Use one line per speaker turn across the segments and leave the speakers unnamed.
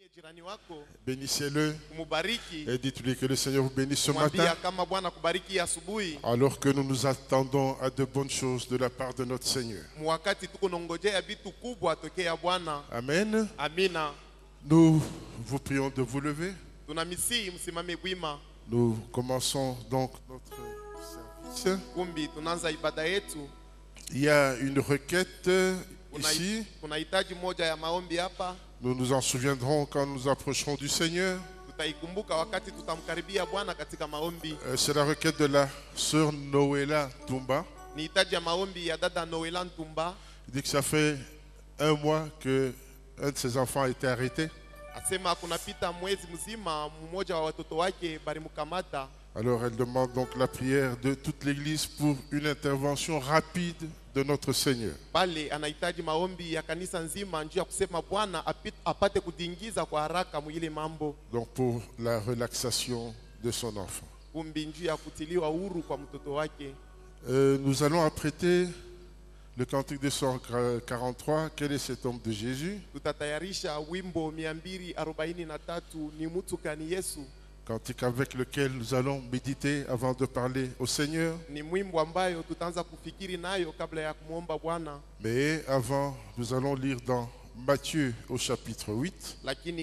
Bénissez-le et dites-lui que le Seigneur vous bénisse ce matin. Alors que nous nous attendons à de bonnes choses de la part de notre Seigneur. Amen. Nous vous prions de vous lever. Nous commençons donc notre service. Il y a une requête ici. Nous nous en souviendrons quand nous approcherons du Seigneur. C'est la requête de la sœur Noéla Tumba. Il dit que ça fait un mois qu'un de ses enfants a été arrêté. Alors elle demande donc la prière de toute l'Église pour une intervention rapide de notre Seigneur. Donc pour la relaxation de son enfant. Nous allons apprêter le cantique de 143, quel est cet homme de Jésus? Cantique avec lequel nous allons méditer avant de parler au Seigneur. Mais avant, nous allons lire dans Matthieu au chapitre 8.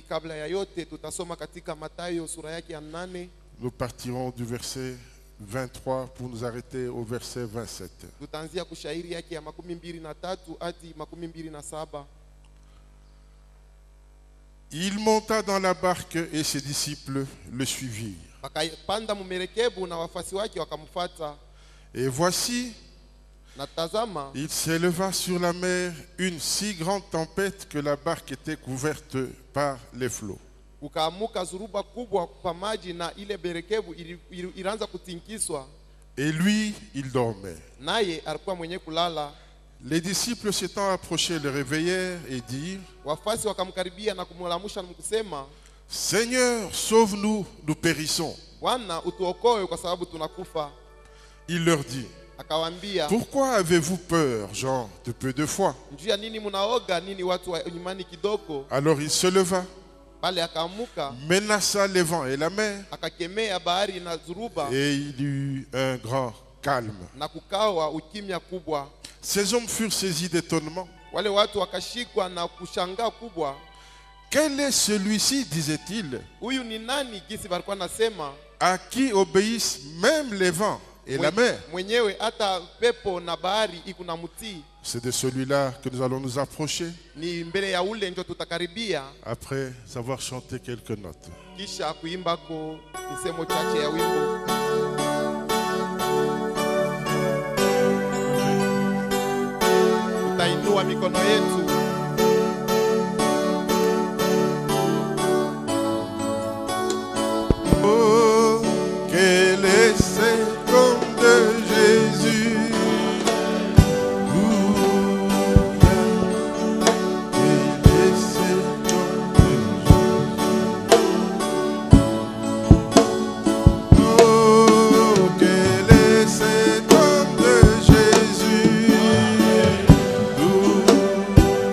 Nous partirons du verset 23 pour nous arrêter au verset 27. Il monta dans la barque et ses disciples le suivirent. Et voici, il s'éleva sur la mer une si grande tempête que la barque était couverte par les flots. Et lui, il dormait. Les disciples s'étant approchés le réveillèrent et dirent: Seigneur, sauve-nous, nous périssons. Il leur dit: Pourquoi avez-vous peur, gens de peu de foi? Alors il se leva, menaça les vents et la mer, et il eut un grand calme. Ces hommes furent saisis d'étonnement. Quel est celui-ci, disait-il, à qui obéissent même les vents et la mer? C'est de celui-là que nous allons nous approcher après avoir chanté quelques notes. Oh, quel est cet homme de Jésus? Quel est cet homme de Jésus? Oh, quel est cet homme de Jésus?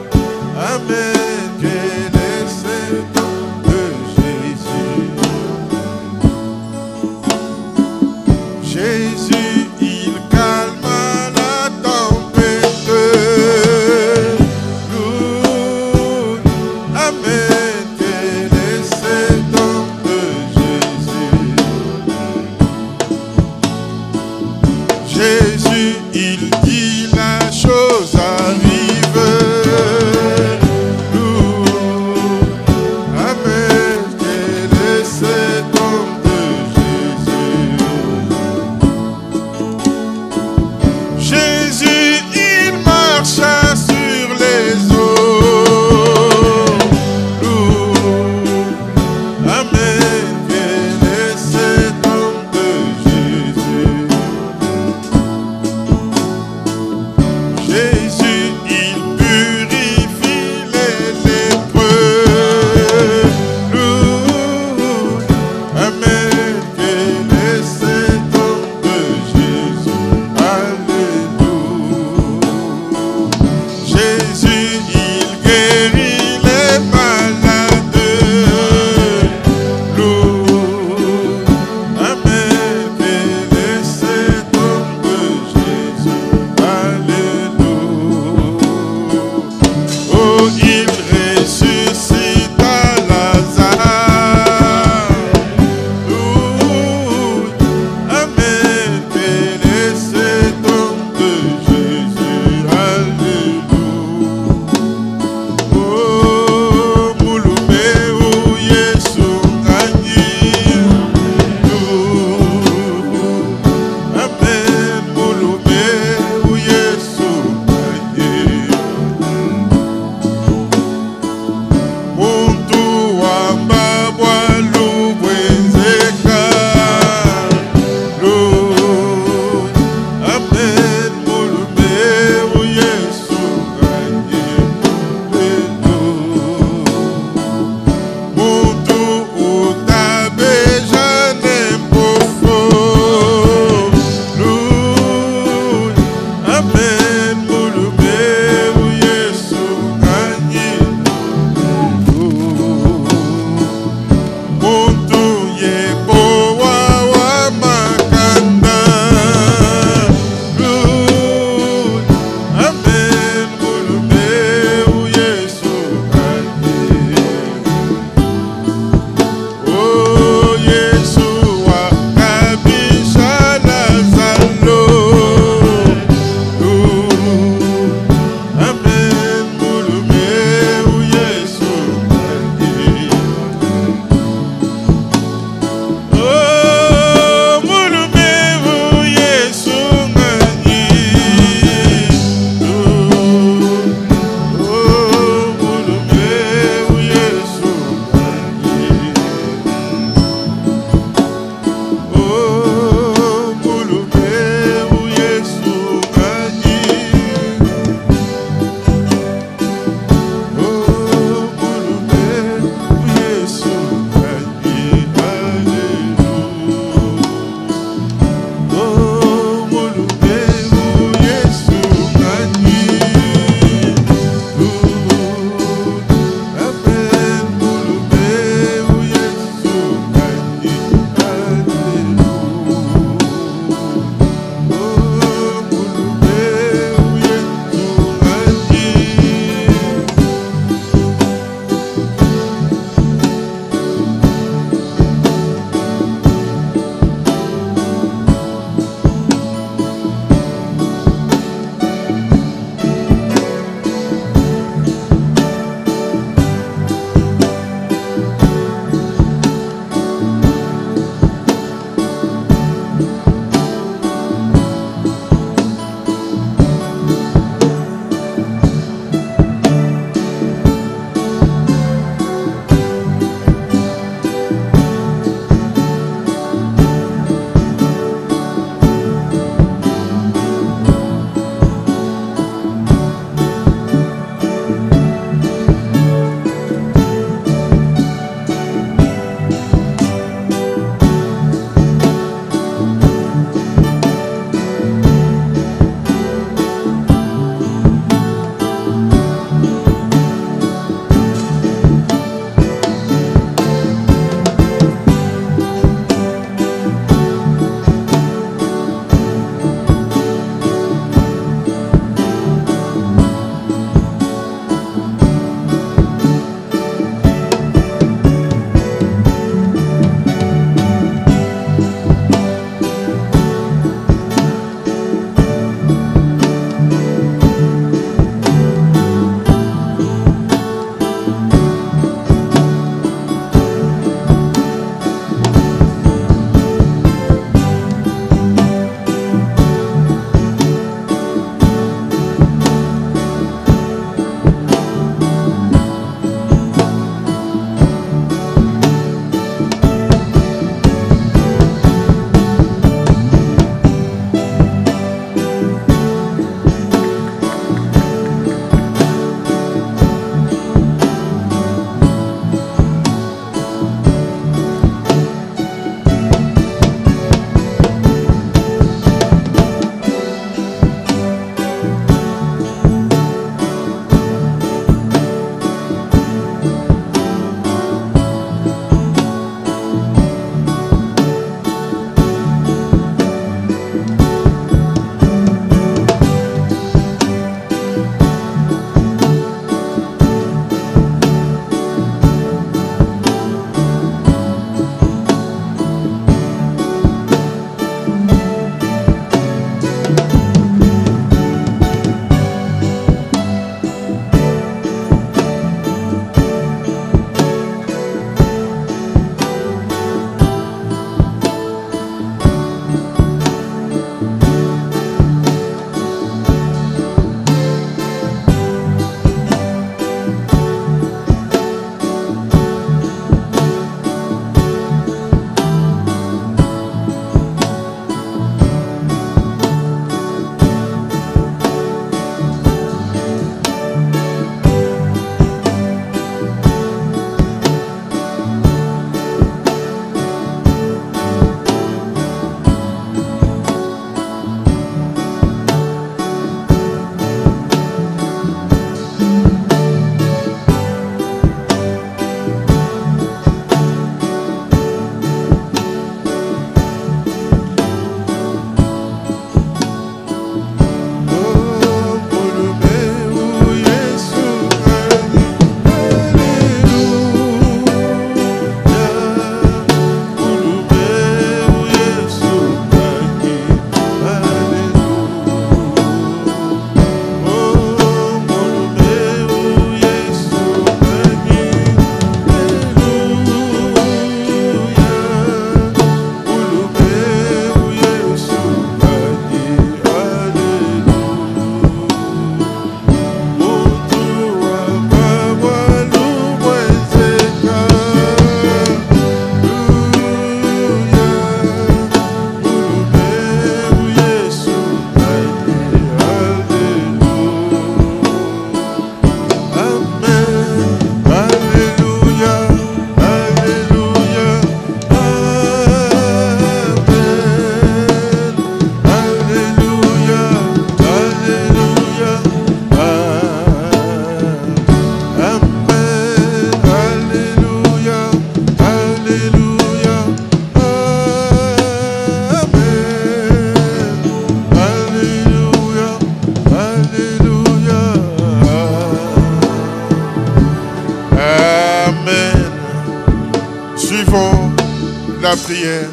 Poursuivons la prière.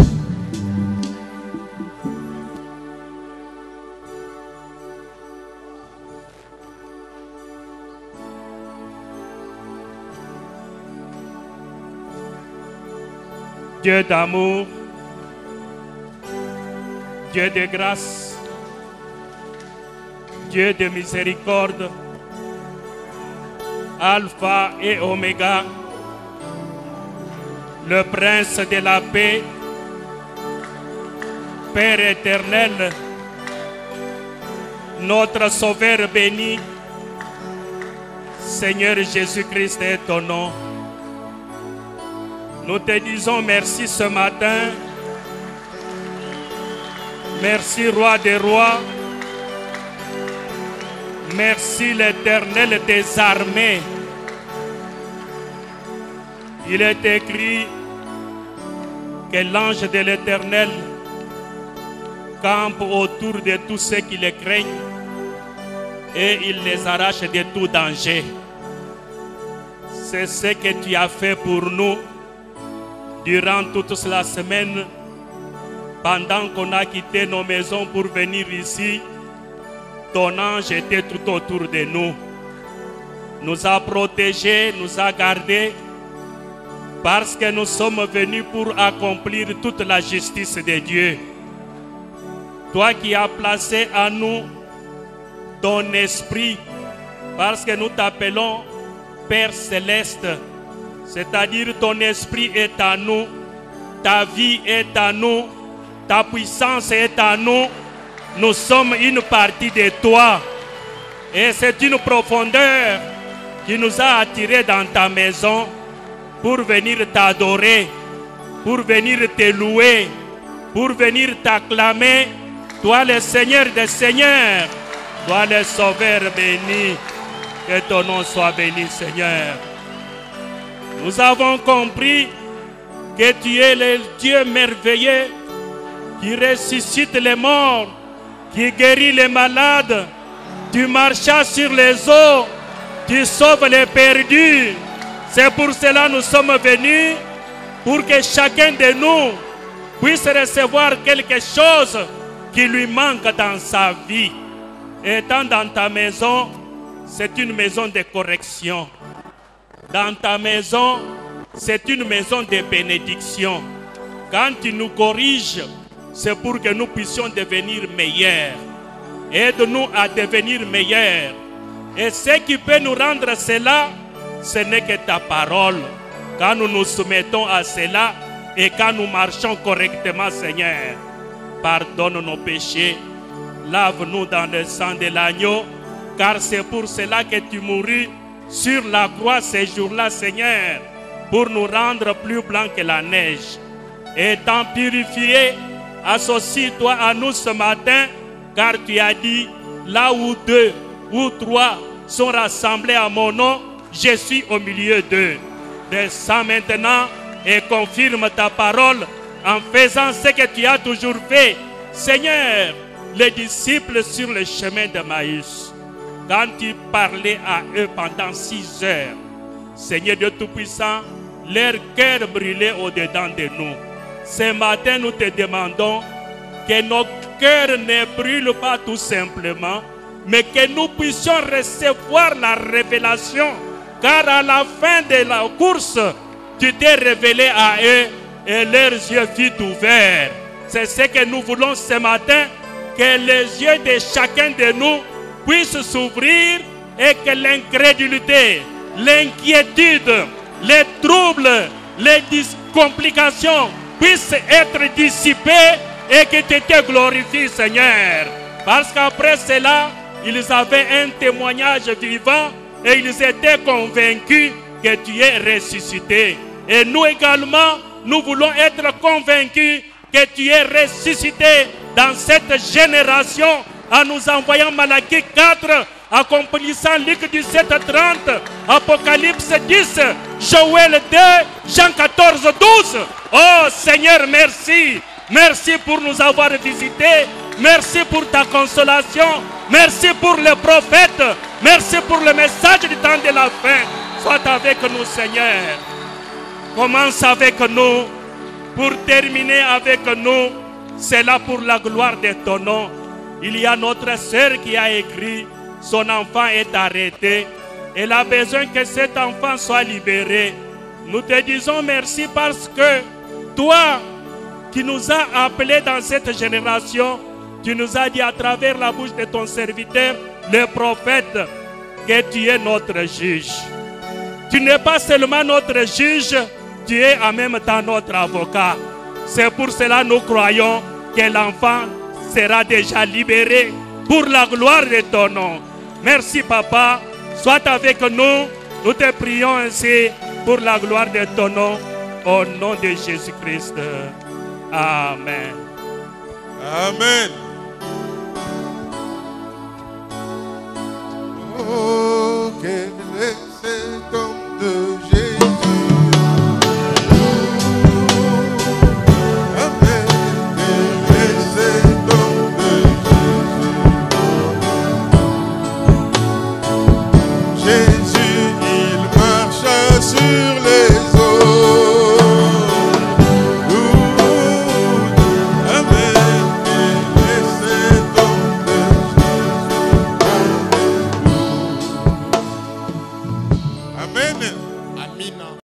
Dieu d'amour, Dieu de grâce, Dieu de miséricorde, Alpha et Oméga, le Prince de la paix, Père éternel, notre Sauveur béni, Seigneur Jésus-Christ est ton nom. Nous te disons merci ce matin. Merci Roi des rois. Merci l'Éternel des armées. Il est écrit que l'ange de l'Éternel campe autour de tous ceux qui le craignent et il les arrache de tout danger. C'est ce que tu as fait pour nous durant toute la semaine, pendant qu'on a quitté nos maisons pour venir ici. Ton ange était tout autour de nous, nous a protégés, nous a gardés, parce que nous sommes venus pour accomplir toute la justice de Dieu. Toi qui as placé en nous ton esprit, parce que nous t'appelons Père Céleste, c'est-à-dire ton esprit est en nous, ta vie est en nous, ta puissance est en nous. Nous sommes une partie de toi. Et c'est une profondeur qui nous a attirés dans ta maison pour venir t'adorer, pour venir te louer, pour venir t'acclamer. Toi le Seigneur des Seigneurs, toi le Sauveur béni. Que ton nom soit béni, Seigneur. Nous avons compris que tu es le Dieu merveilleux qui ressuscite les morts, qui guérit les malades. Tu marchas sur les eaux, tu sauves les perdus. C'est pour cela que nous sommes venus, pour que chacun de nous puisse recevoir quelque chose qui lui manque dans sa vie. Étant dans ta maison, c'est une maison de correction. Dans ta maison, c'est une maison de bénédiction. Quand tu nous corriges, c'est pour que nous puissions devenir meilleurs. Aide-nous à devenir meilleurs. Et ce qui peut nous rendre cela, ce n'est que ta parole. Quand nous nous soumettons à cela et quand nous marchons correctement, Seigneur, pardonne nos péchés. Lave-nous dans le sang de l'agneau, car c'est pour cela que tu mourus sur la croix ces jours-là, Seigneur, pour nous rendre plus blancs que la neige. Étant purifié, associe-toi à nous ce matin, car tu as dit, là où 2 ou 3 sont rassemblés à mon nom, je suis au milieu d'eux. Descends maintenant et confirme ta parole en faisant ce que tu as toujours fait. Seigneur, les disciples sur le chemin de Maïs, quand tu parlais à eux pendant 6 heures, Seigneur Dieu Tout-Puissant, leur cœur brûlait au-dedans de nous. Ce matin, nous te demandons que nos cœurs ne brûlent pas tout simplement, mais que nous puissions recevoir la révélation, car à la fin de la course, tu t'es révélé à eux et leurs yeux furent ouverts. C'est ce que nous voulons ce matin, que les yeux de chacun de nous puissent s'ouvrir et que l'incrédulité, l'inquiétude, les troubles, les complications puissent être dissipées et que tu te glorifies, Seigneur. Parce qu'après cela, ils avaient un témoignage vivant et ils étaient convaincus que tu es ressuscité. Et nous également, nous voulons être convaincus que tu es ressuscité dans cette génération en nous envoyant Malachie 4, accomplissant Luc 17:30, Apocalypse 10, Joël 2, Jean 14:12. Oh Seigneur, merci. Merci pour nous avoir visités. Merci pour ta consolation. Merci pour les prophètes. Merci pour le message du temps de la fin. Sois avec nous, Seigneur. Commence avec nous pour terminer avec nous. C'est là pour la gloire de ton nom. Il y a notre sœur qui a écrit, son enfant est arrêté. Elle a besoin que cet enfant soit libéré. Nous te disons merci parce que toi qui nous as appelés dans cette génération, tu nous as dit à travers la bouche de ton serviteur, le prophète, que tu es notre juge. Tu n'es pas seulement notre juge, tu es en même temps notre avocat. C'est pour cela que nous croyons que l'enfant sera déjà libéré pour la gloire de ton nom. Merci papa, sois avec nous. Nous te prions ainsi pour la gloire de ton nom. Au nom de Jésus-Christ. Amen.
Amen. Oh.